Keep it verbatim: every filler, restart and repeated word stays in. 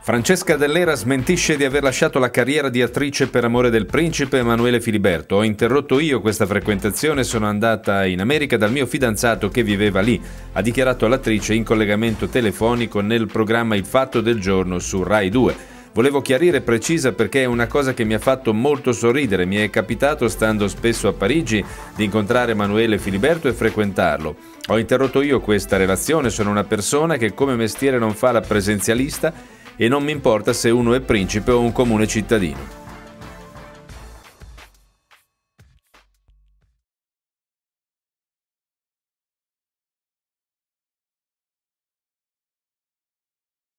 Francesca Dell'Era smentisce di aver lasciato la carriera di attrice per amore del principe Emanuele Filiberto. Ho interrotto io questa frequentazione e sono andata in America dal mio fidanzato che viveva lì, ha dichiarato l'attrice in collegamento telefonico nel programma Il Fatto del Giorno su Rai due. Volevo chiarire precisa perché è una cosa che mi ha fatto molto sorridere. Mi è capitato, stando spesso a Parigi, di incontrare Emanuele Filiberto e frequentarlo. Ho interrotto io questa relazione, sono una persona che come mestiere non fa la presenzialista e non mi importa se uno è principe o un comune cittadino.